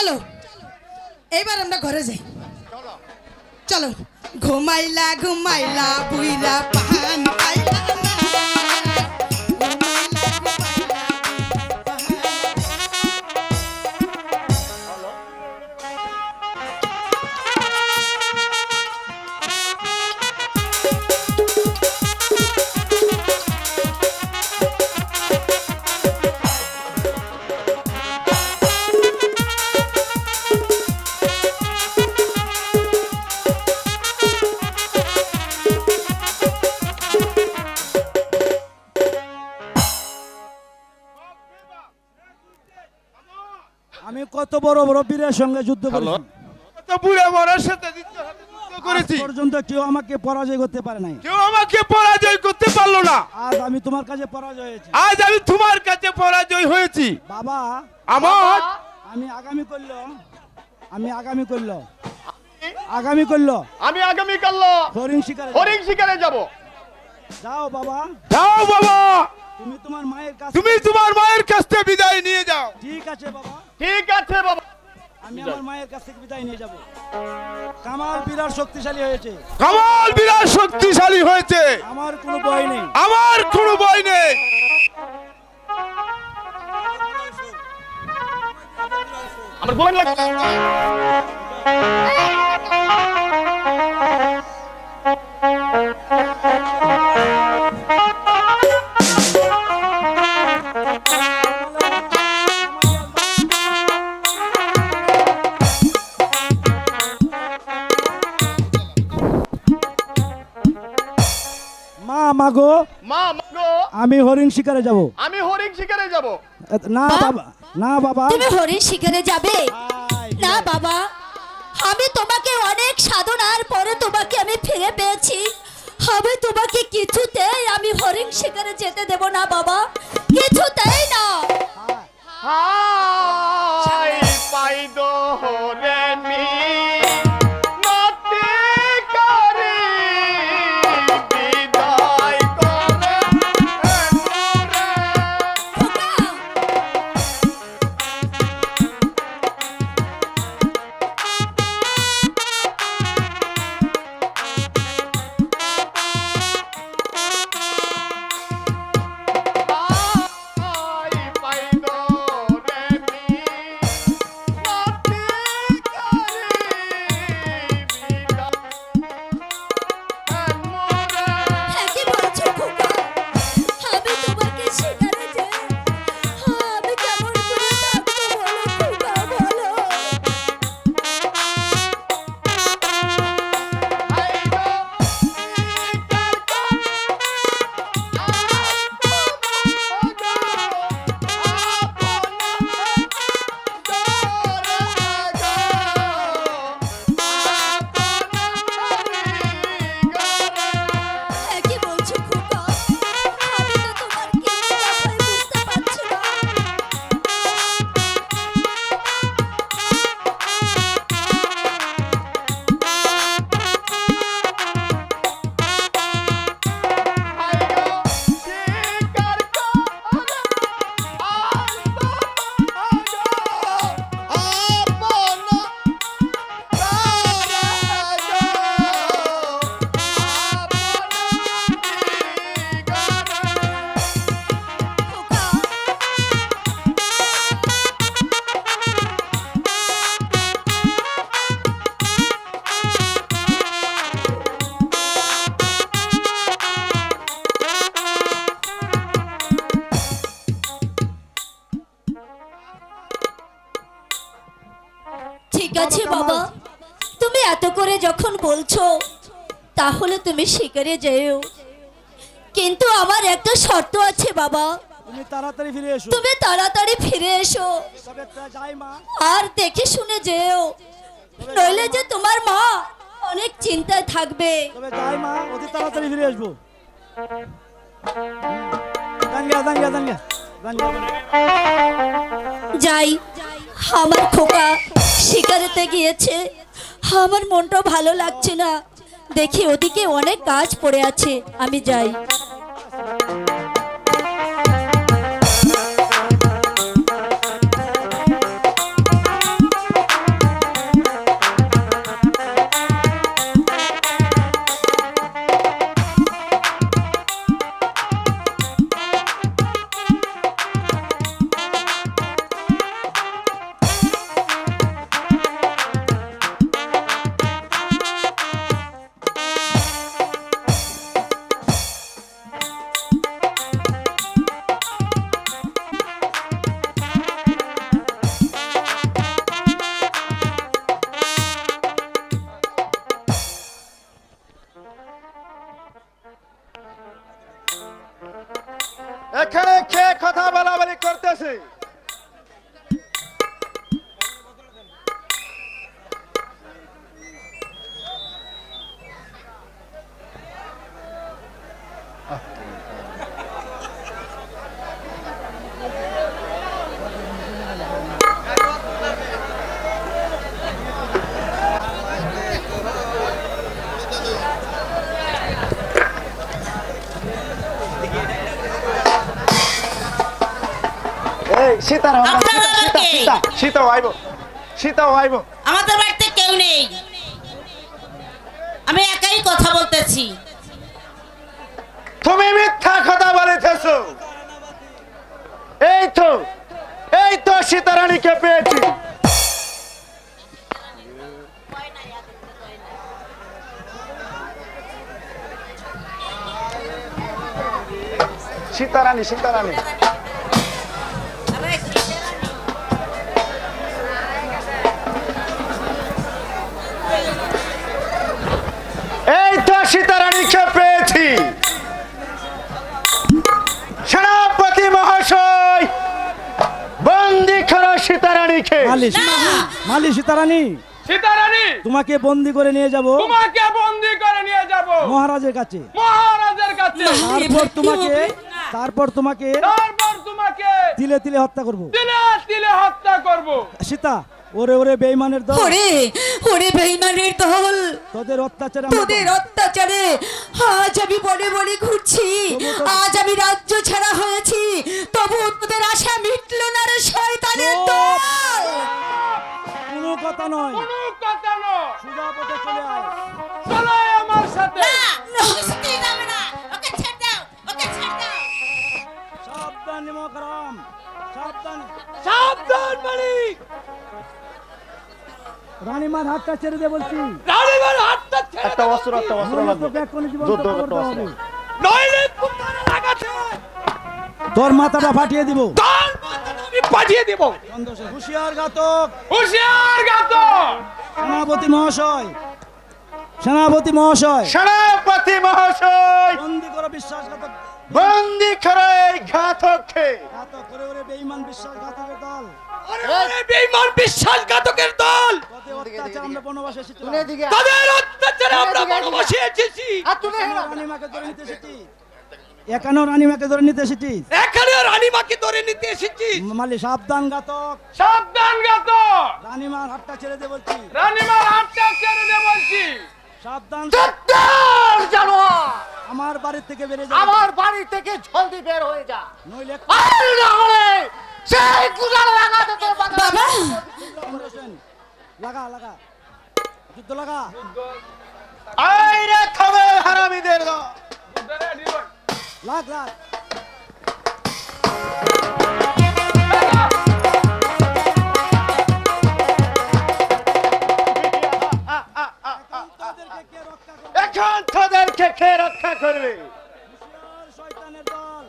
চলো এবার আমরা ঘরে যাই চলো ঘুমাইলা ঘুমাইলা বুইরা পাহান পাইলা না। ঘুমাইলা ঘুমাইলা আমি কত বড় বড় বীরের সঙ্গে যুদ্ধ করেছি, কত বুড়া বড়ের সাথে যুদ্ধ করেছি, আজ পর্যন্ত কেউ আমাকে পরাজয় করতে পারে নাই। কেউ আমাকে পরাজয় করতে পারলো না। আজ আমি তোমার কাছে পরাজয় হয়েছি। আজ আমি তোমার কাছে পরাজয় হয়েছি। বাবা আমার আমি আগামী করলো আমি আগামী কাল হরিণ শিকারে হরিণ শিকারে যাব। যাও বাবা, যাও বাবা, তুমি তোমার মায়ের কাছ থেকে বিদায় নিয়ে যাও। ঠিক আছে বাবা, ঠিক আছে বাবা, আমি আমার মায়ের কাছ থেকে বিদায় নিয়ে যাব। কামাল বিরাট শক্তিশালী হয়েছে, কামাল বিরাট শক্তিশালী হয়েছে, আমার কোনো ভয় নেই, আমার কোনো ভয় নেই। আমার বোন লাগবে। মাগো মা মাগো, আমি হরিণ শিকারে যাব। আমি হরিণ শিকারে যাব। না বাবা, না বাবা, তুমি হরিণ শিকারে যাবে আয়, না বাবা, আমি তোমাকে অনেক সাধনার পরে তোমাকে আমি ফিরে পেয়েছি। আমি তোমাকে কিছুতেই আমি হরিণ শিকারে যেতে দেব না বাবা, কিছুতেই না। হাই পাই দো হরেনি নতি করি বিদায় করে হাই পাই দো হরেনি নতি করি বিদায় মোরে। হ্যাঁ, কি বলছো খোকা? আমি তোমাকে শিকারে যে আমি কেমন করে থাকবো বলো খোকা, বলো। হ্যাঁ, কি বলছো খোকা? আমি তো তোমার কিছু কথাই বুঝতে পারছি না। খোকা, ঠিক আছে বাবা, তুমি এত করে যখন বলছো তাহলে তুমি শিকারে যেও, কিন্তু আমার একটা শর্ত আছে বাবা, তুমি তাড়াতাড়ি ফিরে এসো। তুমি তাড়াতাড়ি ফিরে এসো তবে যাই মা, আর দেখে শুনে যেও, নইলে যে তোমার মা অনেক চিন্তায় থাকবে। তবে যাই মা, অতি তাড়াতাড়ি ফিরে আসবো। দাঙ্গা দাঙ্গা দাঙ্গা দাঙ্গা। যাই, আমার খোকা শিকারেতে গিয়েছে, আমার মনটা ভালো লাগছে না, দেখি ওদিকে অনেক কাজ পড়ে আছে, আমি যাই। সীতার হোক আপনার আবার কে? সীতাও আইব সীতাও আইব আমাদের বাড়িতে কেউ নেই, আমি একাই কথা বলতেছি। তুমি মিথ্যা কথা বলেছো। এই তো সীতারানীকে পেয়েছি। সীতারানী সীতারানী এই তো সীতারানীকে পেয়েছি। সেনাপতি মহাশয় বন্দি করো সীতারানীকে। মালি সীতারানী সীতারানী তোমাকে বন্দি করে নিয়ে যাব তোমাকে বন্দি করে নিয়ে যাব মহারাজের কাছে। মহারাজের কাছে। তারপর তোমাকে তিলে তিলে হত্যা করব। তিলে তিলে হত্যা করব। সীতা ওরে ওরে বেঈমানের দল, ওরে ওরে বেঈমানের দল, তোদের অত্যাচারে আজ আমি বনে বনে ঘুরছি, আজ আমি রাজ্য ছাড়া হয়েছি, তবু তোদের আশা মিটলো না রে শয়তানের দল। কোনো কথা নয়, কোনো কথা নয়, সোজা পথে চলে আয়। চলো আমার সাথে। না কিছুতেই যাবে না, ওকে ছেড়ে দাও, ওকে ছেড়ে দাও। সাবধান নিমকরাম, সাবধান। সাবধান মালিক, রানীমার হাতটা ছেড়ে দে বলছি। রানীমার হাতটা ছেড়ে একটা অস্ত্র লাগবে। তোকে এক্ষুনি জীবন্ত যুদ্ধ করতে করতে হবে। নইলে তোমার লাগাতে তোর মাথাটা ফাটিয়ে দিব। তার মাথাটা আমি পাঠিয়ে দেব। হুঁশিয়ার ঘাতক, হুঁশিয়ার ঘাতক। সেনাপতি মহাশয়, সেনাপতি মহাশয়, সেনাপতি মহাশয় বন্দি করো বিশ্বাসঘাতক, বন্দি করো এই ঘাতককে। ঘাতক করে ওরে বেঈমান বিশ্বাসঘাতকের দল। আরে বেঈমান বিশ্বাসঘাতকের দল, তোদের অত্যাচার আমরা বনবাসে এসেছি। তাদের অত্যাচারে আমরা বনবাসে এসেছি। রানীমাকে ধরে নিতে এসেছি, এখানেও রানীমাকে ধরে নিতে এসেছি। এখানে রানীমাকে ধরে নিতে এসেছি। মালি সাবধান ঘাতক, সাবধান ঘাতক, রানীমার হাতটা ছেড়ে দে বলছি। রানীমার হাতটা ছেড়ে দে বলছি। সাবধান, সত্তর জানোয়ার, আমার বাড়ি থেকে বেরিয়ে যা, আমার বাড়ি থেকে জলদি বের হয়ে যা, নইলে আর না হলে সেই কুড়াল লাগাতে তোর বাবা। লাগা লাগা, যুদ্ধ লাগা। এই রে থামে হারামীদের দল। লাগ লাগ। এখন তোদেরকে কে রক্ষা করবে? শয়তানের দল,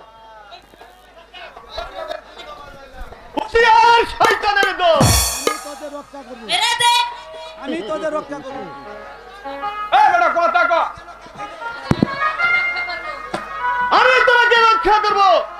হুঁশিয়ার শয়তানের দল। আমি তোদের রক্ষা করবো, মেরে দে। আমি তোদের রক্ষা করবো। এই বেটা কথা কও। আমি তোমাকে রক্ষা করব।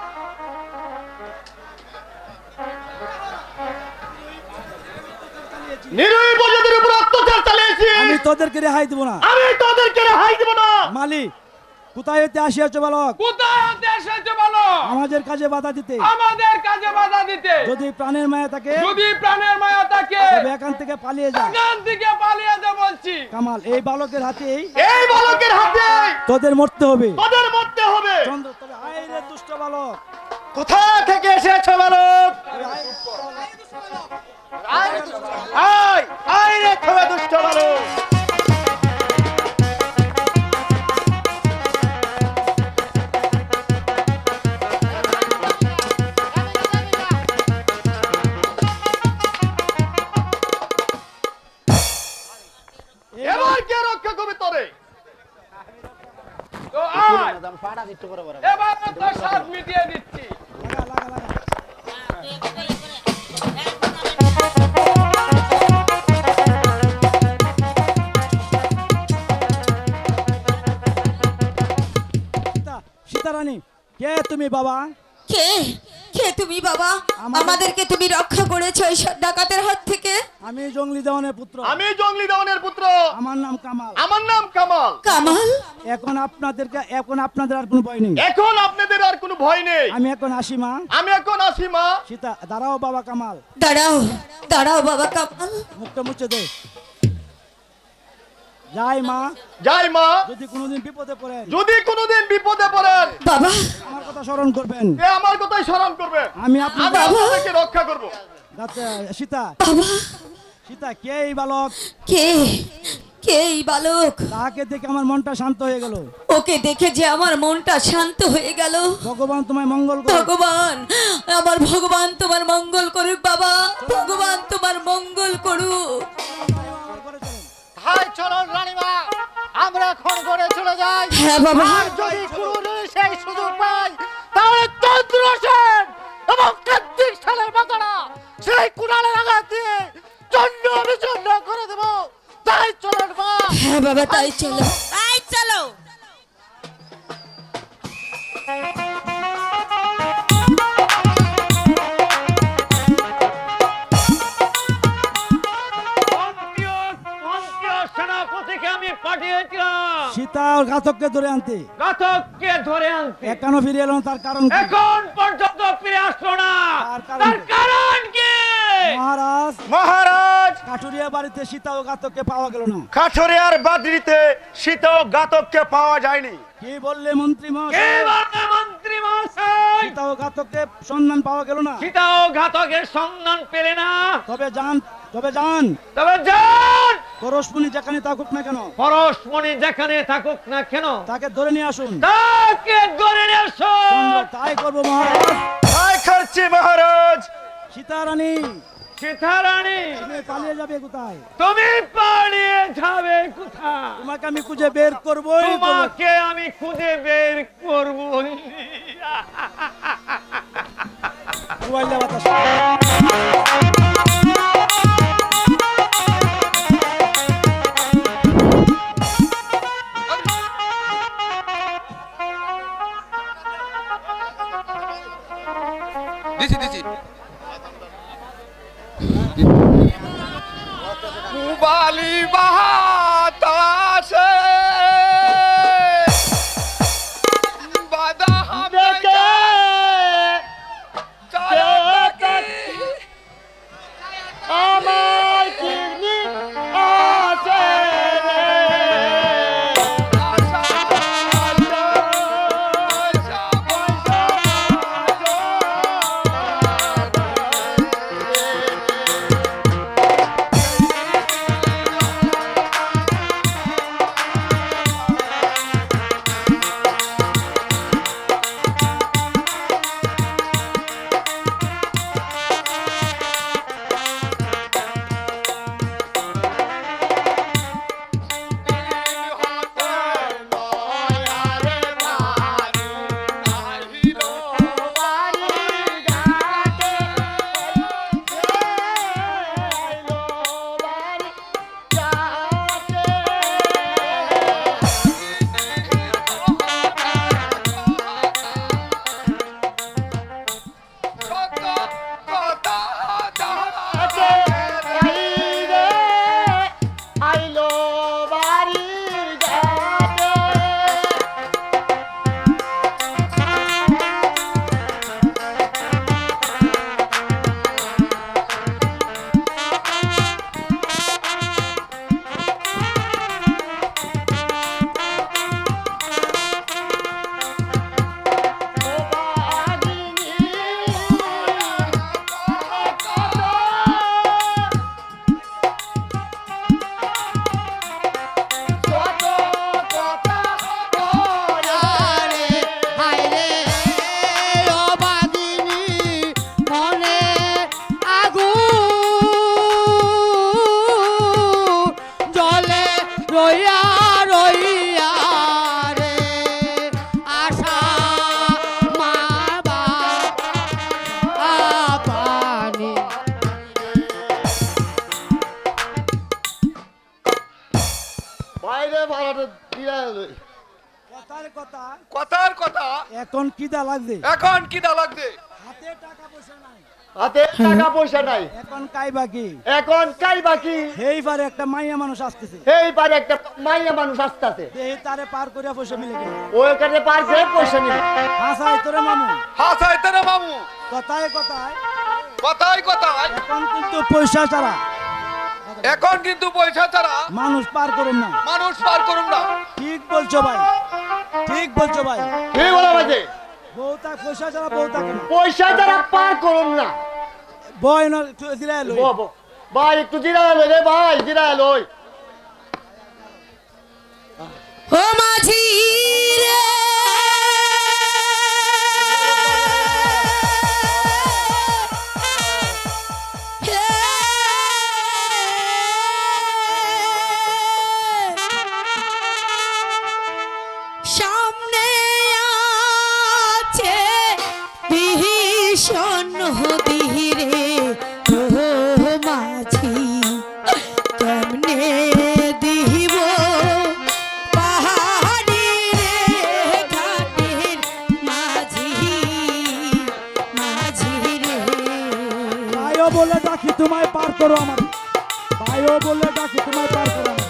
নিরীহ প্রজাদের উপর অত্যাচার চালিয়েছি। আমি তোদেরকে রেহাই দিব না। আমি তোদেরকে রেহাই দেব না। মালি কোথায় হইতে আসিয়াছ বালক? কোথায় হতে এসেছো বলো? আমাদের কাজে বাধা দিতে। আমাদের কাজে বাধা দিতে। যদি প্রাণের মায়া থাকে, যদি প্রাণের মায়া থাকে, তবে এখান থেকে পালিয়ে যা। এখান থেকে পালিয়ে যা বলছি। কামাল, এই বালকের হাতেই এই বালকের হাতে তোদের মরতে হবে। তোদের মরতে হবে। চন্দ্র, তবে হায় রে দুষ্ট বালক, কোথা থেকে এসেছো বালক? আয় আয় রে তবে দুষ্ট বালক। এবার কে রক্ষা করবে তোরে? তো আয়, এবার তো সব মিটিয়ে দিচ্ছি। লাগা লাগা লাগা। সীতারানী, কে তুমি বাবা? কে কে তুমি বাবা? আমাদেরকে তুমি রক্ষা করেছো এই ডাকাতের হাত থেকে। আমি জঙ্গলি দেওয়ানের পুত্র। আমি জঙ্গলি দেওয়ানের পুত্র। আমার নাম কামাল। আমার নাম কামাল। কামাল, এখন আপনাদের আর কোনো ভয় নেই। এখন আপনাদের আর কোনো ভয় নেই। আমি এখন আসি মা। আমি এখন আসি মা। সীতা, দাঁড়াও বাবা কামাল। দাঁড়াও দাঁড়াও বাবা কামাল। মুখটা মুছে দে। যাই মা, যাই মা, যদি কোনোদিন বিপদে পড়েন, যদি কোনোদিন বিপদে পড়েন বাবা আমার কথা স্মরণ করবেন, এ আমার কথাই স্মরণ করবে, আমি আমি আপনাদেরকে রক্ষা করব। সীতা, বাবা সীতা কে এই বালক? কে কে এই বালক? তাকে দেখে আমার মনটা শান্ত হয়ে গেল। ওকে দেখে যে আমার মনটা শান্ত হয়ে গেল। ভগবান তোমায় মঙ্গল করুক। ভগবান, আমার ভগবান তোমার মঙ্গল করুক বাবা, ভগবান তোমার মঙ্গল করুক। হাই চলুন রানীমা, আমরা এখন ঘরে চলে যাই। হ্যাঁ বাবা। আর যদি কোনো সেই সুযোগ পাই তাহলে চন্দ্রসেন এবং কার্তিক সালের মাথাটা সেই কুড়ালের আঘাত দিয়ে চন্ড বিচন্ড করে দেবো। তাই চলুন মা। হ্যাঁ বাবা, তাই চলো, তাই চলো। সেনাপতিকে আমি পাঠিয়েছিলাম সীতা ওর ঘাতককে ধরে আনতে, ঘাতককে ধরে আনতে। এখনো ফিরে এলো না, তার কারণ কি? এখন পর্যন্ত ফিরে আসলো না, তার কারণ কি? মহারাজ, মহারাজ, কাঠুরিয়া বাড়িতে সীতা ও ঘাতককে পাওয়া গেল না। কাঠুরিয়ার বাদরিতে সীতা ও ঘাতককে পাওয়া যায়নি। কি বললে মন্ত্রী কে মহাশয়? বলে মন্ত্রী মহাশয়? সীতা ও ঘাতককে সন্ধান পাওয়া গেল না। সীতা ও ঘাতকের সন্ধান পেলে না। তবে যান তবে যান, পরশমণি যেখানে থাকুক না কেন, পরশমণি যেখানে থাকুক না কেন, তাকে ধরে নিয়ে আসুন। তাকে ধরে নিয়ে আসুন। তাই করবো মহারাজ। তাই করছি মহারাজ। সীতা রানী, সীতা রানী, তুমি পালিয়ে যাবে কোথায়? তুমি পালিয়ে যাবে কোথায়? তোমাকে আমি খুঁজে বের করবোই করবো। তোমাকে আমি খুঁজে বের করবো। মোবাইলটা বাতাস। পুবালি বাতাসে বাদা হামকে চালাকি আমার কিডনি আছে কথার কথা, এখন কিদা লাগবে? এখন কিদা লাগবে? হাতে টাকা পয়সা নাই, হাতে টাকা পয়সা নাই, এখন কাইবা কি? এখন কাই বাকি? এইবারে একটা মাইয়া মানুষ আসতেছে, এইবারে একটা মাইয়া মানুষ আসতেছে, এই তারে পার করিয়া পয়সা মিলে গেল। ওইখানে পারছে পয়সা নিবে। হাসাই তোরে মামু, হাসাই তোরে মামু, কথায় কথায় কথাই কথাই এখন কিন্তু পয়সা ছাড়া এখন কিন্তু পয়সা ছাড়া মানুষ পার করুন না। মানুষ পার করুন না। ঠিক বলছো ভাই, ঠিক বলছো ভাই। কি বলা ভাই? বউতা পয়সা ছাড়া বউতা কেন? পয়সা দ্বারা পার করুন না। বয় না একটু জিরায় লই। ভাই একটু জিরায় লই রে ভাই, জিরায় লই। ও মাঝি রে সামনে আছে ভীষণ নদী রে ও মাঝি কেমনে দিব পাহাড়ি রে ঘাটের মাঝি মাঝি রে ভাইও বলে ডাকি তোমায় পার করো আমার, ভাইও বলে ডাকি তোমায় পার করো আমার।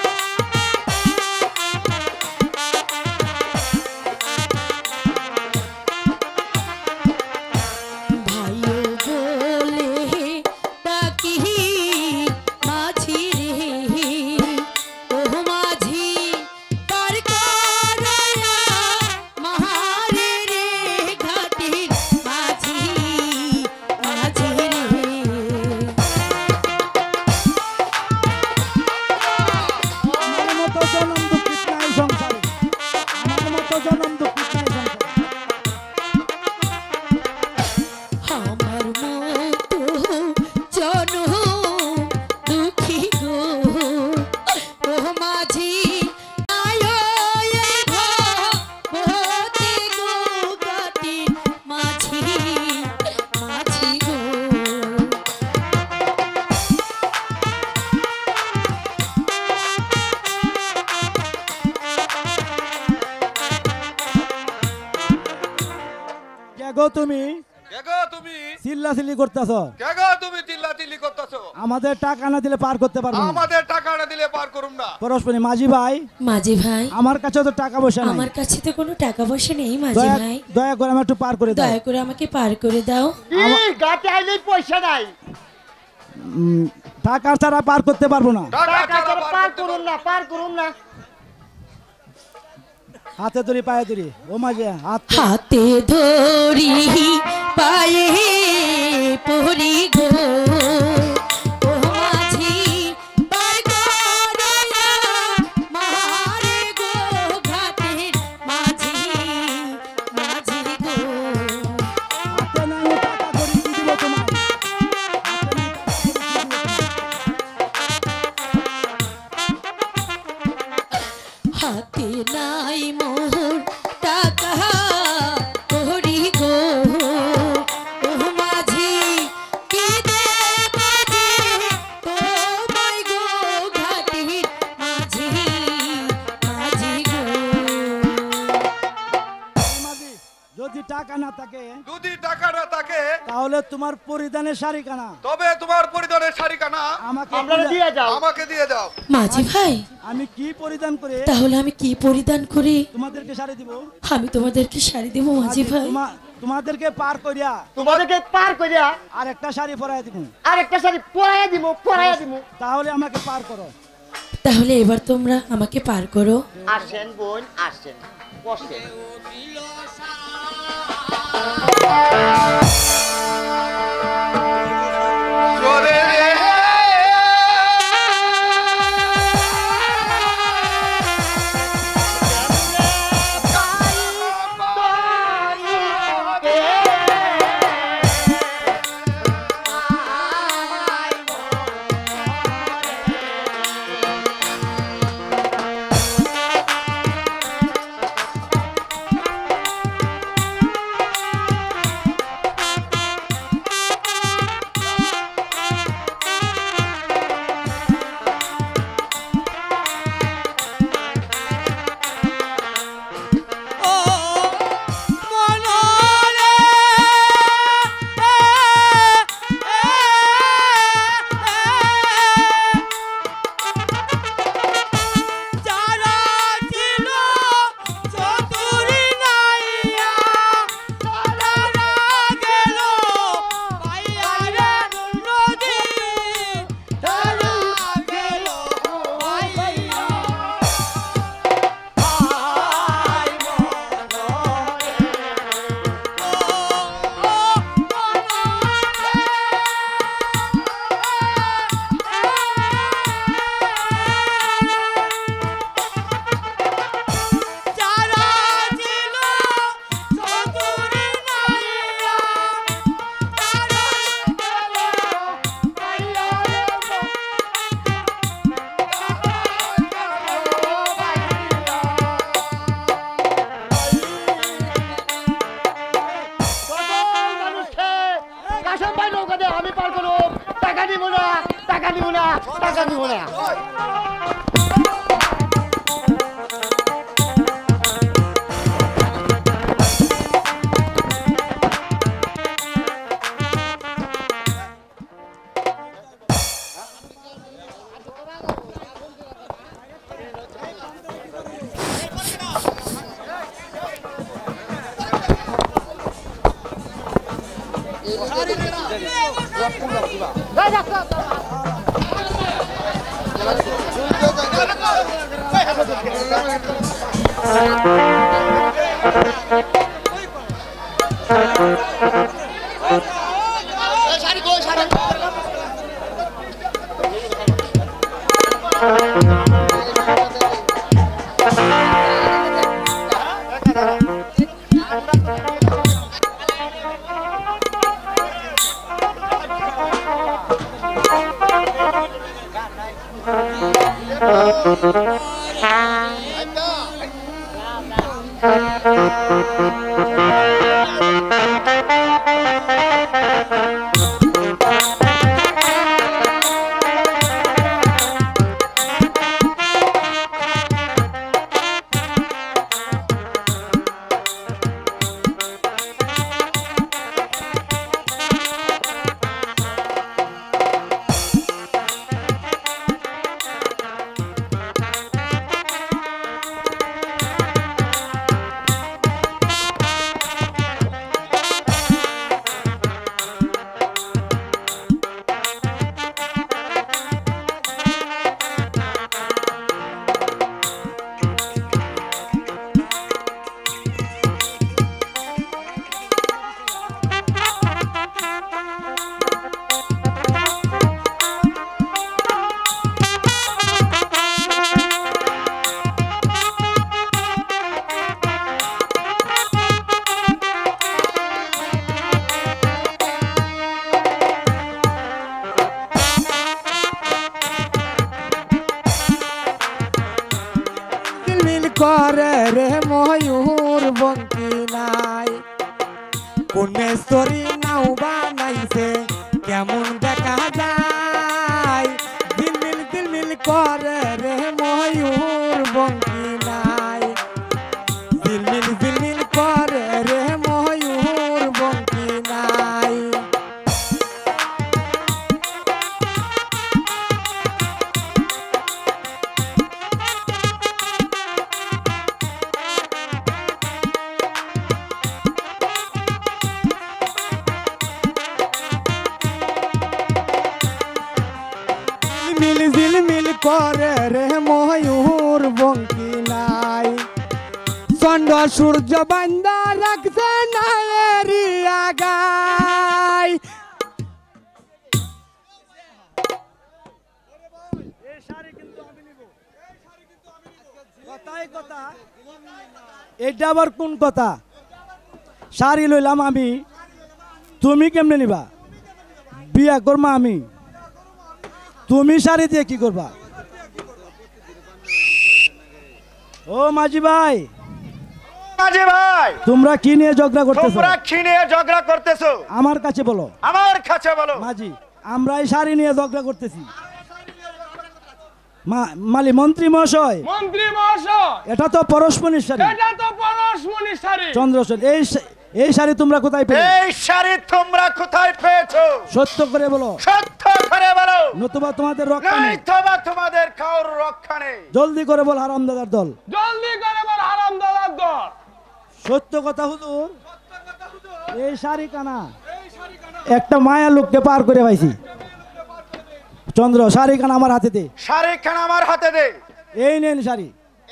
ভাইও বলে ডাকি মাঝি রে ও মাঝি পার করো না মাহারে রে ঘাটের মাঝি মাঝি রে আমার মতো জনম দুঃখিত নাই সংসারে, আমার মতো জনম দুঃখিত নাই সংসারে। আমার মতো জন দুঃখী গো ও মাঝি আয়ো এ ভবতে গো গাতি মাঝি মাঝি গো কে গো তুমি কে গো তুমি? চিল্লাচিল্লি করতেছ? কে গো তুমি চিল্লাচিল্লি করতেছো? আমাদের টাকা না দিলে পার করতে পারবো না। আমাদের টাকা না দিলে পার করুম না। পরস্পরই মাঝি ভাই, মাঝি ভাই আমার কাছে তো টাকা পয়সা নাই, আমার কাছে তো কোনো টাকা পয়সা নেই মাঝি দয়া ভাই, দয়া করে আমার একটু পার করে দাও। দয়া করে আমাকে পার করে দাও। কি গাতে আইলেই পয়সা নাই? টাকা ছাড়া পার করতে পারবো না। টাকা টাকা ছাড়া ছাড়া পার করুন না, পার করুন না। হাতে ধরি পায়ে ধরি ও মাঝি, হাতে ধরি পায়ে পরি গো ও মাঝি পার করো না মারে গো ঘাটের মাঝি মাঝি গো হাতে না আমি টাকা ধরি কি দিব তোমায়? হাতে না টাকা ধরি কি দিব তোমায়? হাতে নাই মোর টাকা করি গো ও মাঝি কি দেব যে তোমায় গো ঘাটির মাঝি মাঝি গো মাঝি, যদি টাকা না থাকে যদি টাকা না থাকে তাহলে তোমার পরিধানের শাড়ি কানা তবে তোমার পরিধানের শাড়ি কানা আমাকে আপনারা দিয়ে যাও। আমাকে দিয়ে দাও। মাঝি ভাই আমি কি পরিধান করে তাহলে আমি কি পরিধান করি? তোমাদেরকে শাড়ি দিব? আমি তোমাদেরকে শাড়ি দেবো মাঝি ভাই। তোমাদেরকে পার করিয়া তোমাদেরকে পার করিয়া আর একটা শাড়ি পরাই দিব, আরেকটা শাড়ি পরাইয়া দিব, পরাইয়া দিব। তাহলে আমাকে পার করো। তাহলে এবার তোমরা আমাকে পার করো। আসেন বোন, আসেন, বসেন। চলে রে নিব না। করে রে ময়ূর বঙ্কি নাই কোনেশ্বরী নাও বানাইছে কেমন দেখা যায় দিলমিল করে রে ময়ূর বঙ্কি নাই দিলমিল করে রে ময়ূর বঙ্কি নাই ঝিলমিল করে রে ময়ূর বঙ্কি নাই চন্দ্র সূর্য বান্দা রাখছে না এরিয়া গায় এটা আবার কোন কথা? শাড়ি লইলাম আমি, তুমি কেমনে নিবা? বিয়া করমা আমি, তুমি শাড়ি দিয়ে কি করবা? ও মাঝি ভাই, মাঝি ভাই, তোমরা কি নিয়ে ঝগড়া করতেছো? তোমরা কি নিয়ে ঝগড়া করতেছো? আমার কাছে বলো। আমার কাছে বলো। মাঝি, আমরা এই শাড়ি নিয়ে ঝগড়া করতেছি। মালি মন্ত্রী মহাশয়, এটা তো পরশমণির শাড়ি। চন্দ্রসেন, এই শাড়ি তোমরা কোথায় পেলে? এই শাড়ি তোমরা কোথায় পেয়েছো? সত্য করে বলো। সত্য করে বলো, নতুবা তোমাদের রক্ষা নেই। নতুবা তোমাদের কাউর রক্ষা নেই। জলদি করে বল হারামদাদার দল। জলদি করে বল হারামদাদার দল। সত্য কথা হুজুর, এই শাড়ি কানা একটা মায়া লোককে পার করে পাইছি। চন্দ্র, শাড়ি কানা আমার হাতে দে। শাড়ি খান আমার হাতে দে। এই নেন শাড়ি।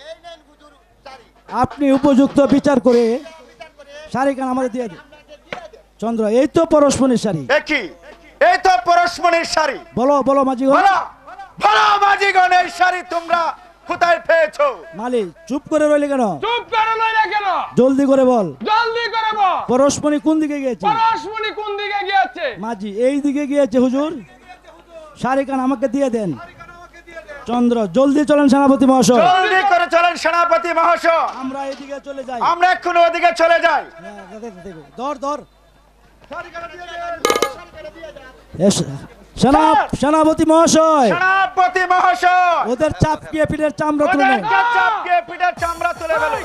আপনি উপযুক্ত বিচার করে শাড়ি কানা আমাদের দিয়ে দিন। চন্দ্র, এই তো পরশমণির শাড়ি। কি? এই তো পরশমণির শাড়ি। বলো বলো মাঝিগণ, বলো বলো মাঝিগণ, এই শাড়ি তোমরা কোথায় পেয়েছো? মালি চুপ করে রইলে কেন? চুপ করে রইলে কেন? জলদি করে বল। জলদি করে বল। পরশমণি কোন দিকে গিয়েছে? পরশমণি কোন দিকে গিয়েছে? মাঝি, এই দিকে গিয়েছে হুজুর। শাড়ি কান আমাকে দিয়ে দেন। চন্দ্র, জলদি চলেন সেনাপতি মহাশয়। জলদি করে চলেন সেনাপতি মহাশয়। আমরা এদিকে চলে যাই। আমরা এখন ওদিকে চলে যাই। ধর ধর। সেনাপতি মহাশয়, সেনাপতি মহাশয়, ওদের চাপকিয়ে পিঠের চামড়া তুলে নেন। ওদেরকে চাপকে পিঠের চামড়া তুলে ফেলো।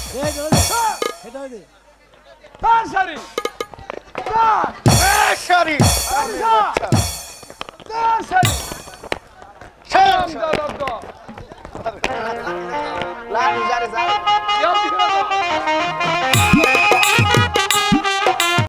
সারি লাঠি জারে যা